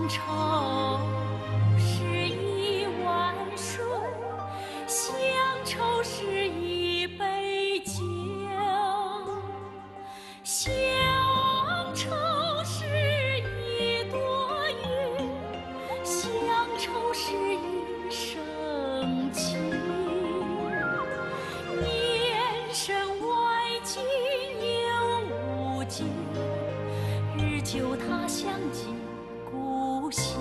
愁是一碗水，乡愁是一杯酒，乡愁是一朵云，乡愁是一生情。年深外境又无尽，日久他乡近故乡。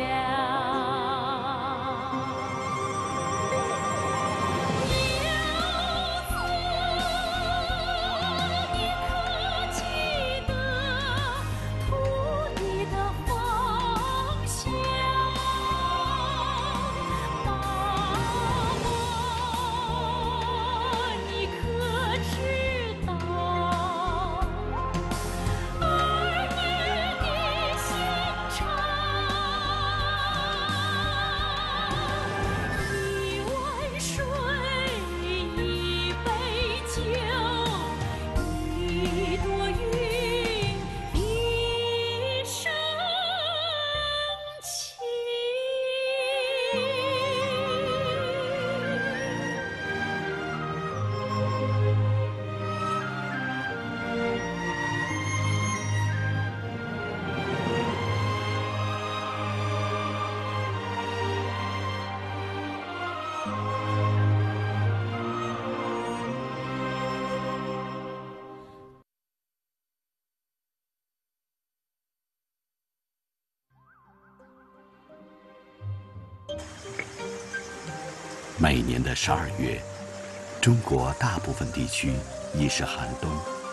每年的12月，中国大部分地区已是寒冬。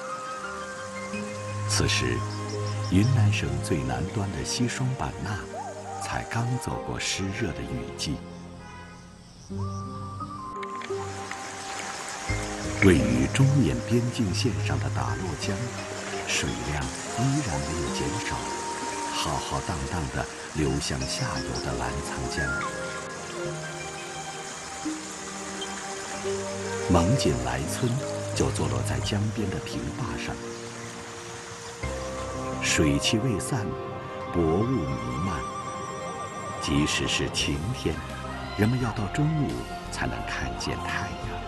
此时，云南省最南端的西双版纳才刚走过湿热的雨季。位于中缅边境线上的打洛江，水量依然没有减少，浩浩荡荡地流向下游的澜沧江。蒙锦来村就坐落在江边的平坝上，水汽未散，薄雾弥漫。即使是晴天，人们要到中午才能看见太阳。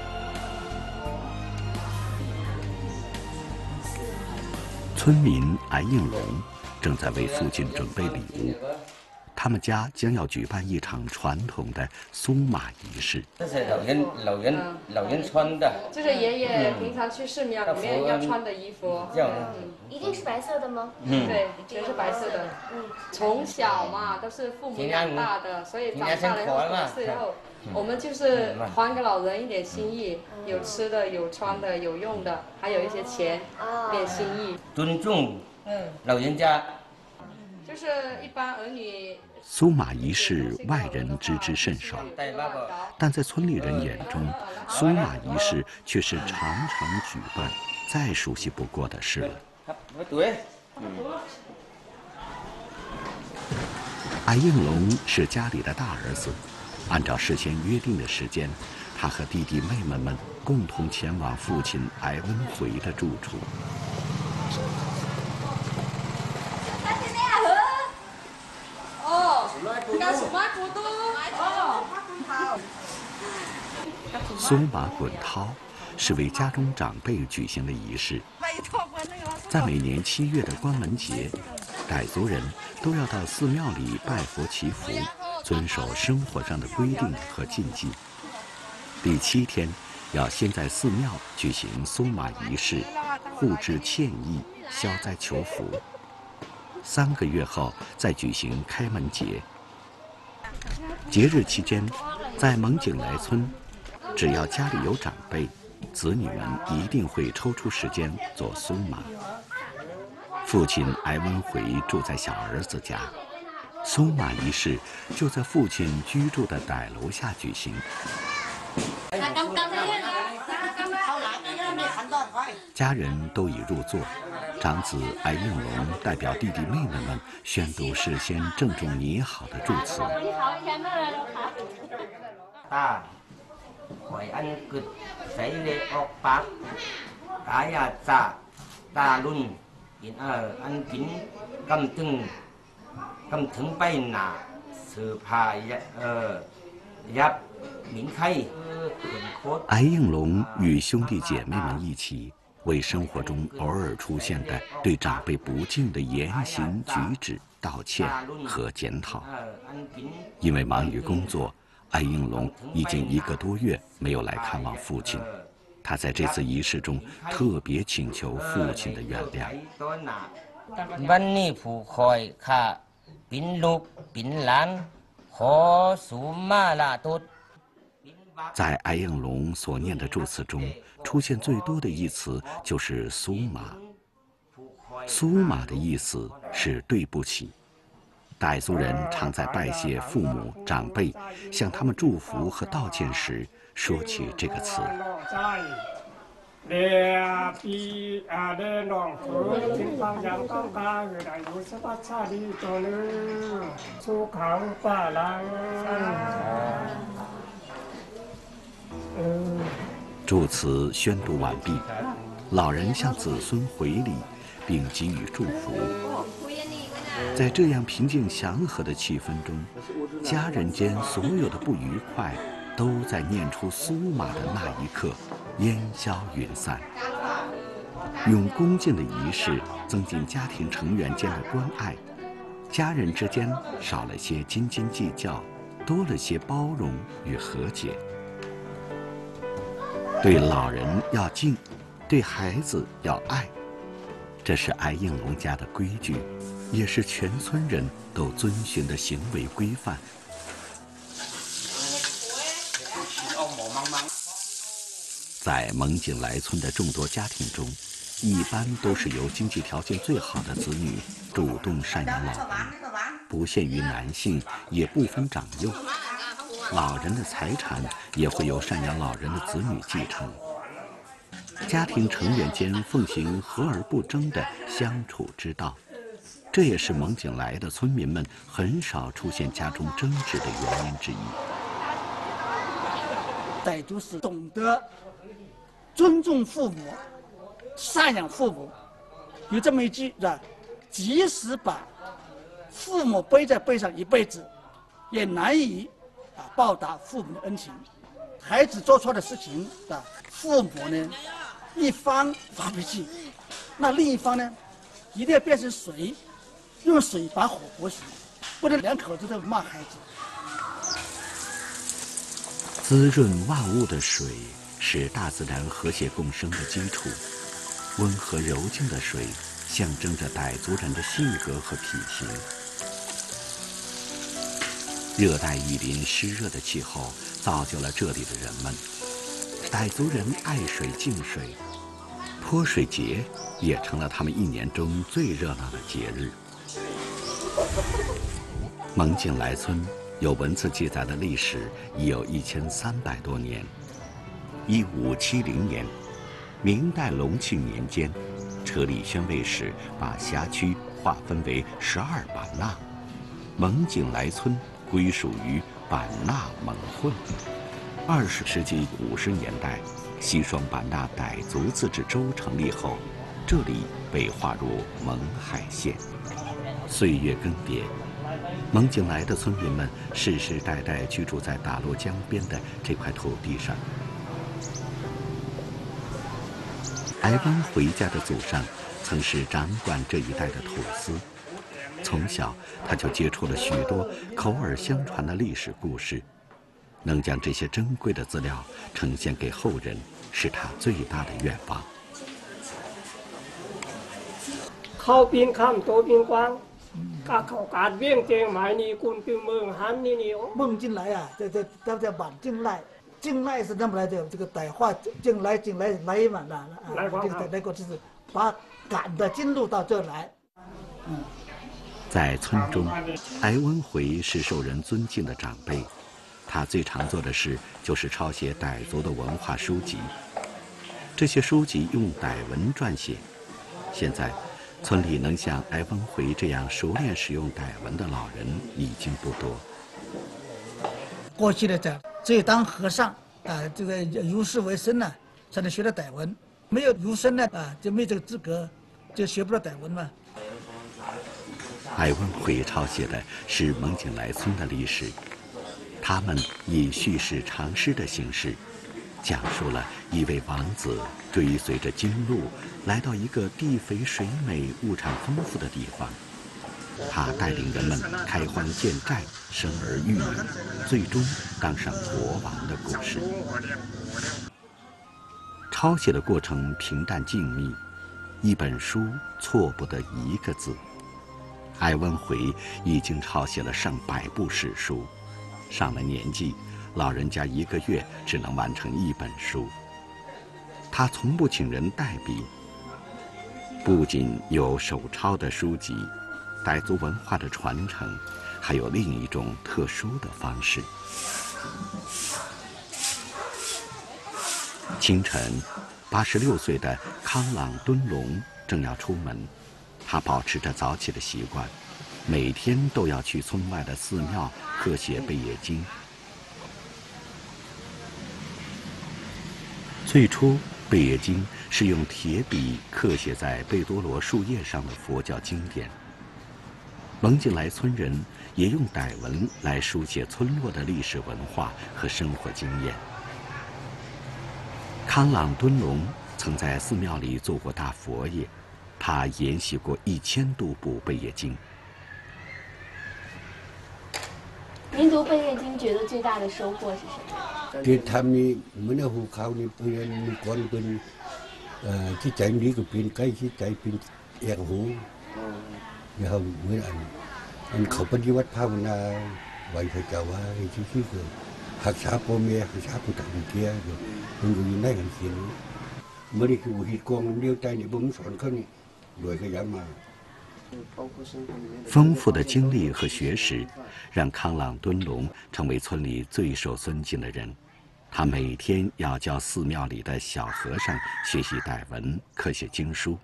村民艾应龙正在为父亲准备礼物。他们家将要举办一场传统的苏马仪式。 这是老人穿的， 这是爷爷平常去寺庙里面要穿的衣服。 一定是白色的吗？ 对，全是白色的。从小嘛都是父母养大的，所以长大了以后懂事以后，我们就是还给老人一点心意，有吃的，有穿的，有用的，还有一些钱，一点心意。 尊重老人家。 就是一般儿女。 苏马仪式外人知之甚少，但在村里人眼中，苏马仪式却是常常举办、再熟悉不过的事了。艾应龙是家里的大儿子，按照事先约定的时间，他和弟弟妹妹们共同前往父亲艾文回的住处。苏马滚涛是为家中长辈举行的仪式，在每年7月的关门节，傣族人都要到寺庙里拜佛祈福，遵守生活上的规定和禁忌。第7天，要先在寺庙举行苏马仪式，护制歉意，消灾求福。3个月后再举行开门节。节日期间，在蒙景来村，只要家里有长辈，子女们一定会抽出时间做苏马。父亲艾文回住在小儿子家，苏马仪式就在父亲居住的傣楼下举行。家人都已入座，长子艾应龙代表弟弟妹妹们宣读事先郑重拟好的祝词。 大怀安good phải lê ốc bạc cái dạ ta luôn in anh kính cầm từng 咁ถึงไปหนาสืบพยับ明开艾应龙与兄弟姐妹们一起，为生活中偶尔出现的对长辈不敬的言行举止道歉和检讨。因为忙于工作，艾应龙已经1个多月没有来看望父亲。他在这次仪式中特别请求父亲的原谅。 วันนี้ผู้คอยข้าปิ่นลูกปิ่นหลานขอสุมาลาตุ在艾应龙所念的祝词中，出现最多的一词就是“苏玛”。苏玛的意思是对不起。傣族人常在拜谢父母长辈，向他们祝福和道歉时说起这个词。祝词宣读完毕，老人向子孙回礼，并给予祝福。在这样平静祥和的气氛中，家人间所有的不愉快都在念出苏玛的那一刻烟消云散。用恭敬的仪式增进家庭成员间的关爱，家人之间少了些斤斤计较，多了些包容与和解。对老人要敬，对孩子要爱，这是艾应龙家的规矩，也是全村人都遵循的行为规范。在蒙景来村的众多家庭中，一般都是由经济条件最好的子女主动赡养老人，不限于男性，也不分长幼。老人的财产也会由赡养老人的子女继承。家庭成员间奉行和而不争的相处之道，这也是蒙景来的村民们很少出现家中争执的原因之一。 傣族是懂得尊重父母、赡养父母，有这么一句是吧？即使把父母背在背上一辈子，也难以报答父母的恩情。孩子做错的事情啊，父母呢一方发脾气，那另一方呢一定要变成水，用水把火活熄，不能两口子都骂孩子。 滋润万物的水是大自然和谐共生的基础，温和柔静的水象征着傣族人的性格和脾性。热带雨林湿热的气候造就了这里的人们。傣族人爱水敬水，泼水节也成了他们1年中最热闹的节日。蒙景来村有文字记载的历史已有1300多年。1570年，明代隆庆年间，车里宣慰使把辖区划分为12版纳，蒙景来村归属于版纳蒙混。20世纪50年代，西双版纳傣族自治州成立后，这里被划入勐海县。岁月更迭，蒙景来的村民们世世代代居住在打洛江边的这块土地上。艾温回家的祖上曾是掌管这一带的土司，从小他就接触了许多口耳相传的历史故事，能将这些珍贵的资料呈现给后人，是他最大的愿望。 เข้าปีนข้ามโตปีนกว้างกาเข้าการเวียงเจียงหมายนี่กุนคือเมืองฮันนี่นี่孟进来啊，在版进来，进来是怎么来的？这个傣话进来来嘛啦啊，这个来过就是把赶的进入到这来。 在村中，艾温回是受人尊敬的长辈，他最常做的事就是抄写傣族的文化书籍。这些书籍用傣文撰写。现在，村里能像艾温回这样熟练使用傣文的老人已经不多。 过去的只有当和尚啊，这个儒释为僧呢，才能学到傣文。没有儒生呢啊，就没这个资格，就学不到傣文嘛。 艾温会抄写的是蒙景来村的历史，他们以叙事长诗的形式，讲述了一位王子追随着经路来到一个地肥水美、物产丰富的地方，他带领人们开荒建寨、生儿育女，最终当上国王的故事。抄写的过程平淡静谧，一本书错不得一个字。艾温回已经抄写了上百部史书，上了年纪，老人家1个月只能完成1本书。他从不请人代笔，不仅有手抄的书籍，傣族文化的传承，还有另一种特殊的方式。清晨，86岁的康朗敦龙正要出门，他保持着早起的习惯，每天都要去村外的寺庙刻写贝叶经。最初，贝叶经是用铁笔刻写在贝多罗树叶上的佛教经典。蒙景来村人也用傣文来书写村落的历史文化和生活经验。康朗敦龙曾在寺庙里做过大佛爷，他研习过1000多部贝叶经。 您读贝叶经觉得最大的收获是什么？ ที่ทำนี่เหมือนภูเขานี่เป็นก้อนเป็นที่ใจนี้ก็เป็นใกล้ที่ใจเป็นเอียงหูเนี่ยเขาเหมือนอันเขาปฏิวัติภาวนาไว้พระเจ้าว่าที่ก็หักษาพ่อแม่หักษาผู้ต่างเทียมันก็อยู่ในกันเขียนเมื่อได้คือหิดกองเดียวใจนี่ผมสอนเขานี่โดยขยันมา丰富的经历和学识，让康朗敦龙成为村里最受尊敬的人。他每天要教寺庙里的小和尚学习傣文，刻写经书。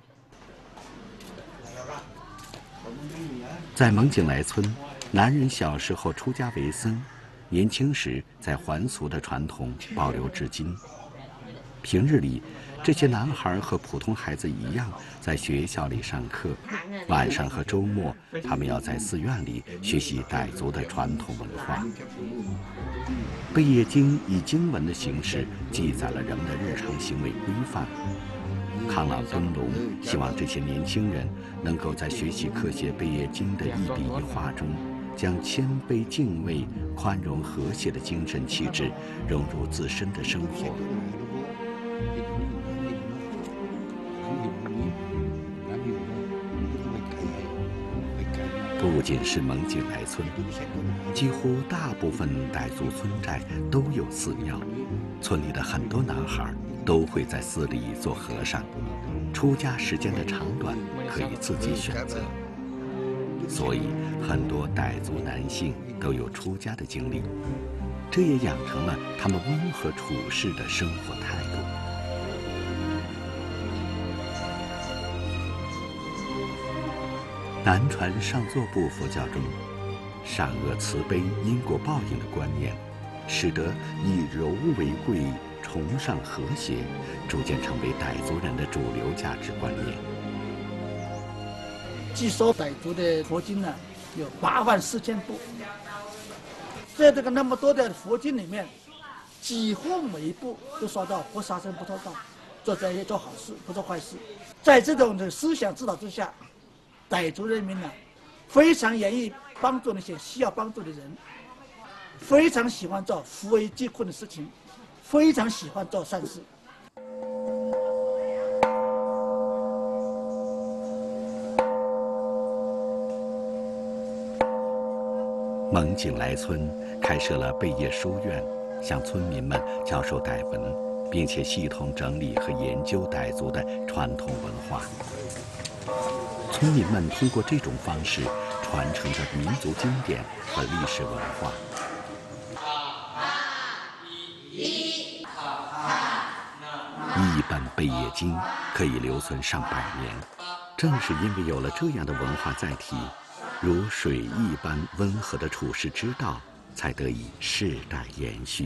在蒙景来村，男人小时候出家为僧，年轻时在还俗的传统保留至今。平日里，这些男孩和普通孩子一样，在学校里上课，晚上和周末，他们要在寺院里学习傣族的传统文化。贝叶经以经文的形式记载了人们的日常行为规范。康朗敦龙希望这些年轻人能够在学习刻写贝叶经的一笔一画中，将谦卑、敬畏、宽容、和谐的精神气质融入自身的生活。不仅是蒙景来村，几乎大部分傣族村寨都有寺庙，村里的很多男孩都会在寺里做和尚，出家时间的长短可以自己选择。所以，很多傣族男性都有出家的经历，这也养成了他们温和处事的生活态度。南传上座部佛教中，善恶慈悲、因果报应的观念，使得以柔为贵、崇尚和谐，逐渐成为傣族人的主流价值观念。 据说傣族的佛经呢，有84000部，在这个那么多的佛经里面，几乎每一部都说到不杀生、不偷盗，做这些做好事、不做坏事。在这种的思想指导之下，傣族人民呢，非常愿意帮助那些需要帮助的人，非常喜欢做扶危济困的事情，非常喜欢做善事。 蒙景来村开设了贝叶书院，向村民们教授傣文，并且系统整理和研究傣族的传统文化。村民们通过这种方式传承着民族经典和历史文化。一本贝叶经可以留存上百年，正是因为有了这样的文化载体，如水一般温和的处世之道才得以世代延续。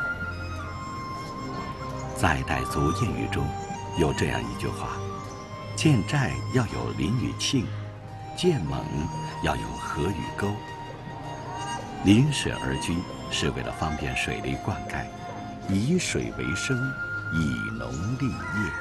在傣族谚语中有这样一句话： 建寨要有林与庆，建盟要有河与沟。临水而居是为了方便水利灌溉，以水为生，以农立业。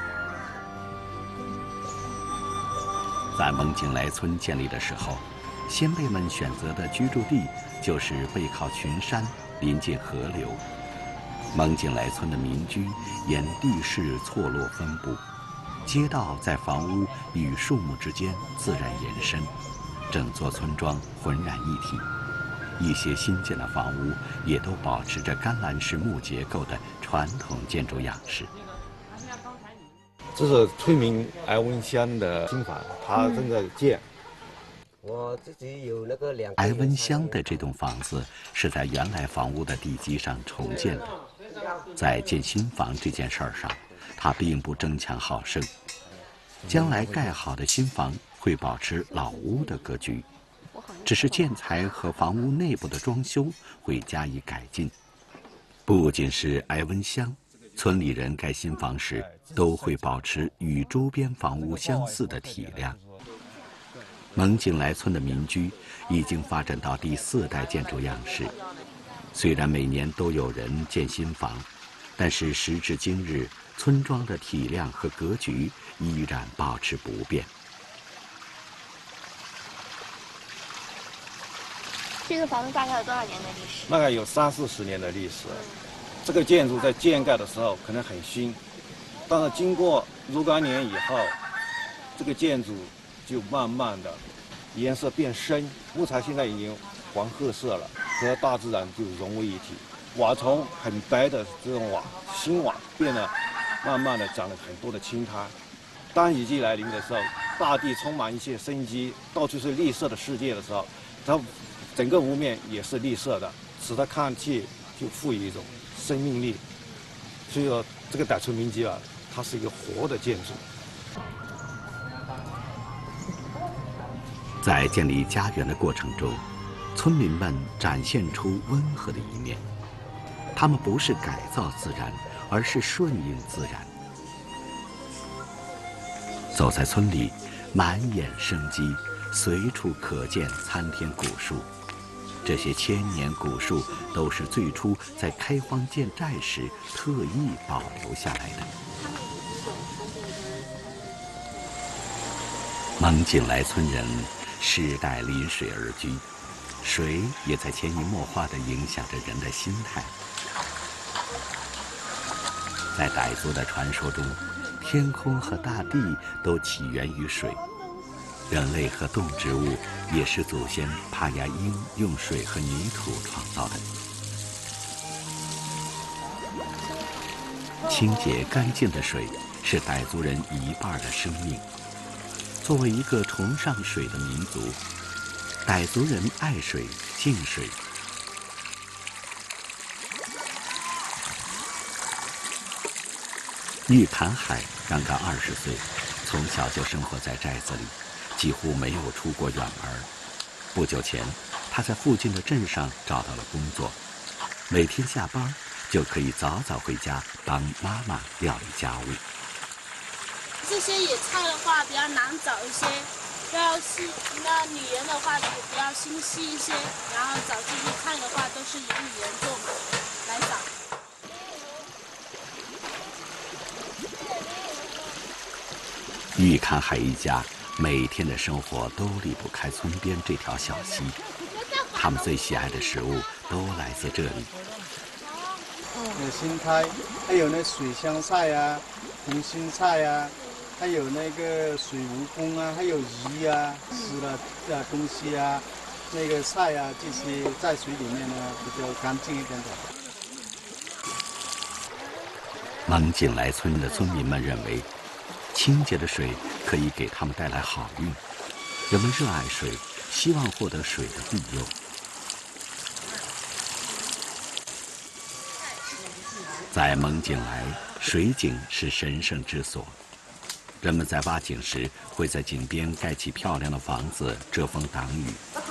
在蒙景来村建立的时候，先辈们选择的居住地就是背靠群山，临近河流。蒙景来村的民居沿地势错落分布，街道在房屋与树木之间自然延伸，整座村庄浑然一体。一些新建的房屋也都保持着甘蓝式木结构的传统建筑样式。 这是村民艾文乡的新房，他正在建。我自己有那个艾文乡的这栋房子是在原来房屋的地基上重建的。在建新房这件事儿上，他并不争强好胜。将来盖好的新房会保持老屋的格局，只是建材和房屋内部的装修会加以改进。不仅是艾文乡，村里人盖新房时都会保持与周边房屋相似的体量。蒙景来村的民居已经发展到第4代建筑样式。虽然每年都有人建新房，但是时至今日，村庄的体量和格局依然保持不变。 这个房子大概有多少年的历史？ 大概有30-40年的历史。这个建筑在建盖的时候可能很新，但是经过若干年以后，这个建筑就慢慢的颜色变深，木材现在已经黄褐色了，和大自然就融为一体。瓦从很白的这种瓦，新瓦变得慢慢的长了很多的青苔。当雨季来临的时候，大地充满一些生机，到处是绿色的世界的时候，它整个屋面也是绿色的，使它看去就赋予一种生命力。所以说，这个傣村民居啊，它是一个活的建筑。 在建立家园的过程中，村民们展现出温和的一面。他们不是改造自然，而是顺应自然。走在村里，满眼生机，随处可见参天古树。这些千年古树都是最初在开荒建寨时特意保留下来的。蒙景来村人世代临水而居，水也在潜移默化地影响着人的心态。在傣族的传说中，天空和大地都起源于水，人类和动植物也是祖先帕亚因用水和泥土创造的。清洁干净的水是傣族人一半的生命。作为一个崇尚水的民族，傣族人爱水、敬水。玉坎海刚刚20岁，从小就生活在寨子里，几乎没有出过远门。不久前，他在附近的镇上找到了工作，每天下班就可以早早回家帮妈妈料理家务。 这些野菜的话比较难找一些，要细，那女人的话就比较心细一些，然后找这些菜的话都是由女人做嘛，来找。 玉坎海一家每天的生活都离不开村边这条小溪，他们最喜爱的食物都来自这里。 有青苔，还有那水香菜啊、红心菜啊，还有那个水蜈蚣啊，还有鱼啊，吃的东西啊，那个菜啊，这些在水里面呢比较干净一点的。 蒙景来村的村民们认为，清洁的水可以给他们带来好运。人们热爱水，希望获得水的庇佑。在蒙景来，水井是神圣之所。人们在挖井时，会在井边盖起漂亮的房子，遮风挡雨。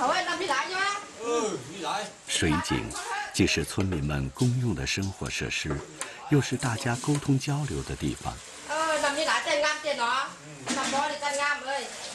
水井既是村民们公用的生活设施，又是大家沟通交流的地方。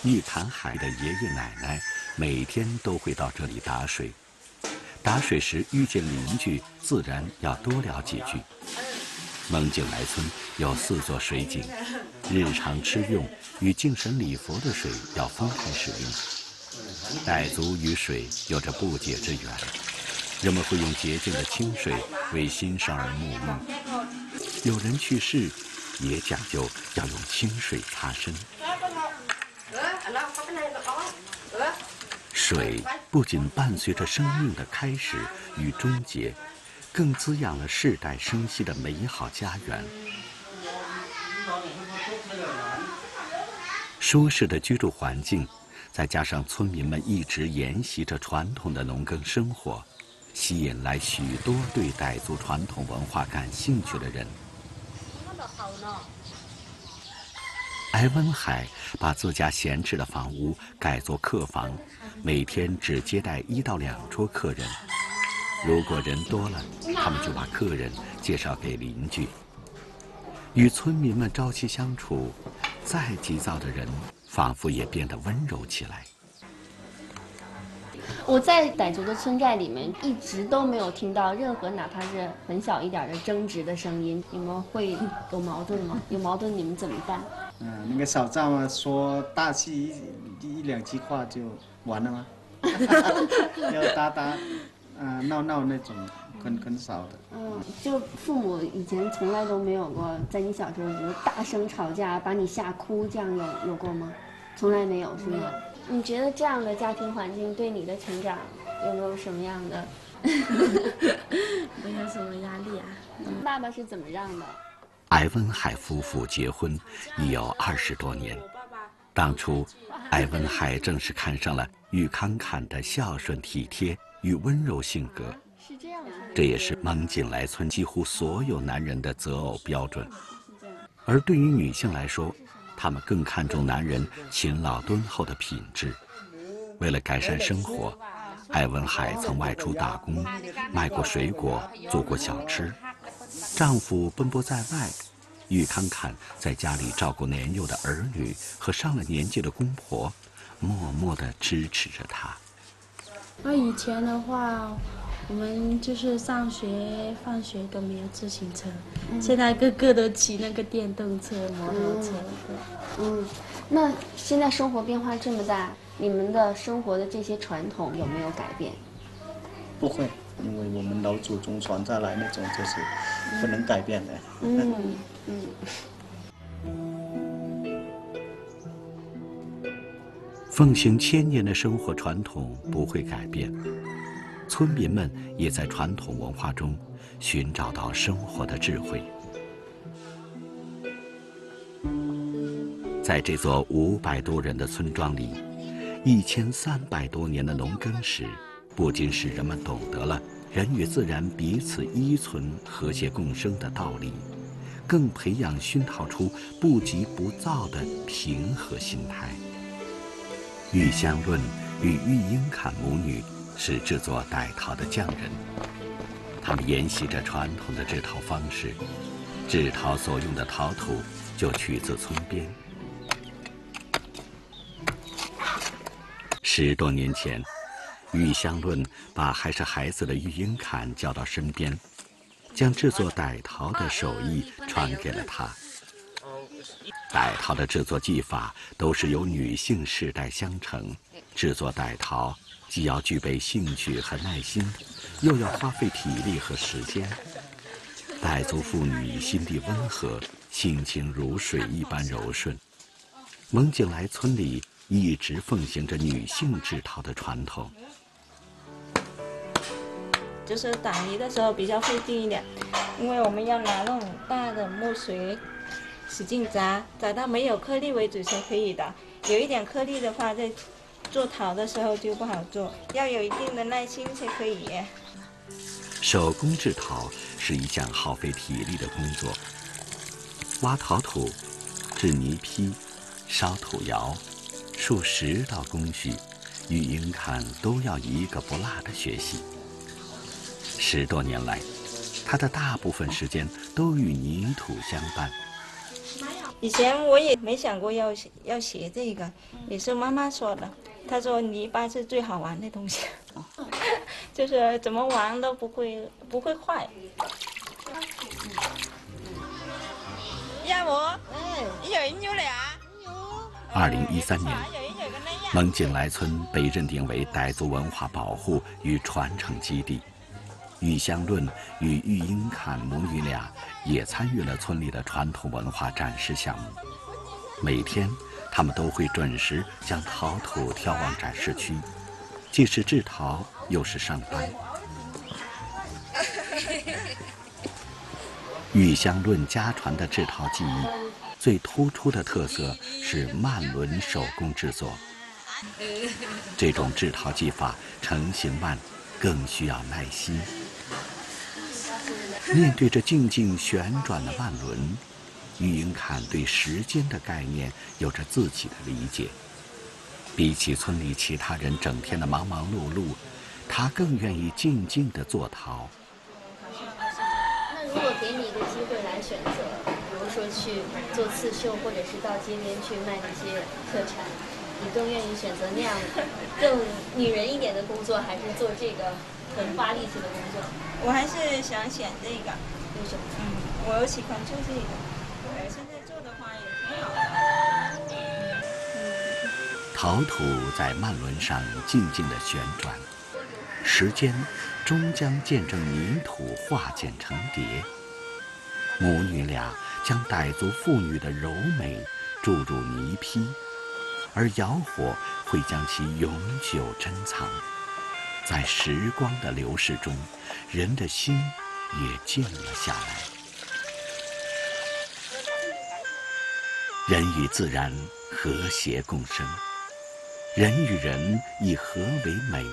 玉坎海的爷爷奶奶每天都会到这里打水，打水时遇见邻居，自然要多聊几句。蒙景来村有4座水井，日常吃用与敬神礼佛的水要分开使用。傣族与水有着不解之缘，人们会用洁净的清水为新生儿沐浴，有人去世也讲究要用清水擦身。水不仅伴随着生命的开始与终结，更滋养了世代生息的美好家园。舒适的居住环境，再加上村民们一直沿袭着传统的农耕生活，吸引来许多对傣族传统文化感兴趣的人。艾文海把自家闲置的房屋改作客房，每天只接待1到2桌客人。如果人多了，他们就把客人介绍给邻居。与村民们朝夕相处，再急躁的人仿佛也变得温柔起来。 我在傣族的村寨里面一直都没有听到任何哪怕是很小一点的争执的声音。你们会有矛盾吗？有矛盾你们怎么办？ 那个小赵嘛，说大气一2句话就完了吗？要打闹那种很少的。 就父母以前从来都没有过，在你小时候比如大声吵架把你吓哭，这样有过吗？从来没有，是吗？你觉得这样的家庭环境对你的成长有没有什么样的？ 没有什么压力啊。 爸爸是怎么让的？ 艾文海夫妇结婚已有20多年。当初，艾文海正是看上了玉康坎的孝顺体贴与温柔性格，这也是蒙景来村几乎所有男人的择偶标准。而对于女性来说，她们更看重男人勤劳敦厚的品质。为了改善生活，艾文海曾外出打工，卖过水果，做过小吃。丈夫奔波在外，玉康坎在家里照顾年幼的儿女和上了年纪的公婆，默默地支持着他。 那以前的话，我们就是上学、放学都没有自行车，现在个个都骑那个电动车、摩托车。 那现在生活变化这么大，你们的生活的这些传统有没有改变？ 不会，因为我们老祖宗传下来那种就是不能改变的。 奉行1000年的生活传统不会改变，村民们也在传统文化中寻找到生活的智慧。在这座500多人的村庄里，1300多年的农耕史，不仅使人们懂得了人与自然彼此依存、和谐共生的道理，更培养熏陶出不急不躁的平和心态。玉香论与玉英坎母女是制作傣陶的匠人，他们沿袭着传统的制陶方式，制陶所用的陶土就取自村边。10多年前，玉香论把还是孩子的玉英坎叫到身边，将制作傣陶的手艺传给了他。傣陶的制作技法都是由女性世代相承，制作傣陶既要具备兴趣和耐心，又要花费体力和时间。傣族妇女心地温和，性情如水一般柔顺。蒙景来村里一直奉行着女性制陶的传统。 就是打泥的时候比较费劲一点，因为我们要拿那种大的木锤使劲砸，砸到没有颗粒为止才可以的。有一点颗粒的话，在做陶的时候就不好做，要有一定的耐心才可以。 手工制陶是一项耗费体力的工作，挖陶土、制泥坯、烧土窑，数10道工序，玉英坎都要一个不落的学习。10多年来，他的大部分时间都与泥土相伴。 以前我也没想过要学这个，也是妈妈说的。她说泥巴是最好玩的东西，就是怎么玩都不会坏。 2013年，蒙景来村被认定为傣族文化保护与传承基地。玉香论与玉英侃母女俩也参与了村里的传统文化展示项目。每天，他们都会准时将陶土挑往展示区，既是制陶，又是上班。玉香论家传的制陶技艺，最突出的特色是慢轮手工制作。这种制陶技法成型慢，更需要耐心。面对着静静旋转的慢轮，玉英侃对时间的概念有着自己的理解。比起村里其他人整天的忙忙碌碌，他更愿意静静地做陶。 那如果给你一个机会来选择，比如说去做刺绣，或者是到街边去卖这些特产，你更愿意选择那样更女人一点的工作，还是做这个很花力气的工作？ 我还是想选这个。 为什么？ 我喜欢做这个，现在做的话也挺好的。 陶土在慢轮上静静地旋转，时间终将见证泥土化茧成蝶。母女俩将傣族妇女的柔美注入泥坯，而窑火会将其永久珍藏。在时光的流逝中，人的心也静了下来。人与自然和谐共生，人与人以和为美。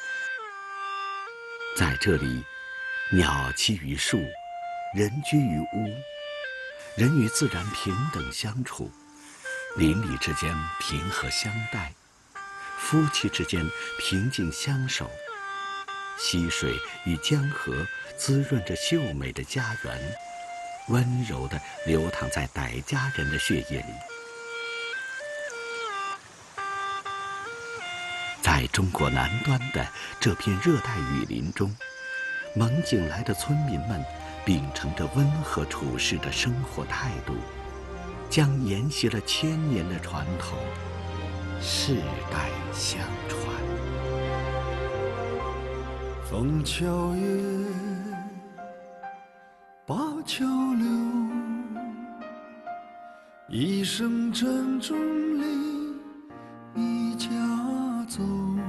在这里，鸟栖于树，人居于屋，人与自然平等相处，邻里之间平和相待，夫妻之间平静相守。溪水与江河滋润着秀美的家园，温柔地流淌在傣家人的血液里。在中国南端的这片热带雨林中，蒙景来的村民们秉承着温和处世的生活态度，将沿袭了1000年的传统，世代相传。 枫桥夜，灞桥流，一声珍重里一家走。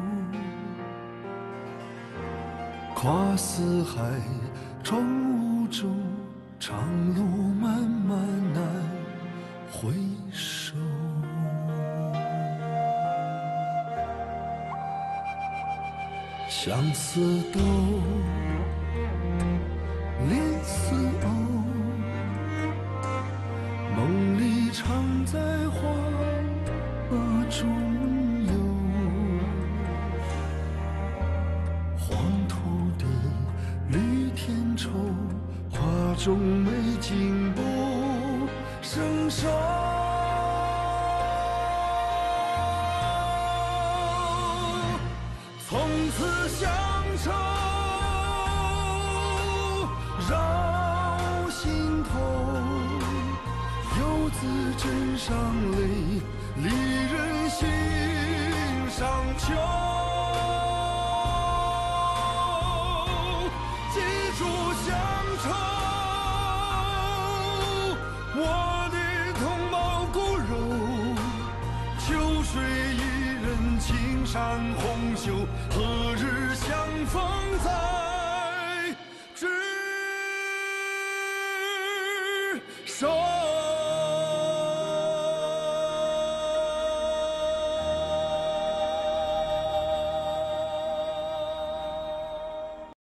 跨四海，闯五洲，长路漫漫难回首。相思豆，恋丝藕，梦里常在花中游。黄土地，绿田畴，花中美景不胜收。从此乡愁绕心头，游子枕上泪，离人心上秋。记住乡愁，我的同胞骨肉，秋水一人，青山红袖，何日相逢在执手。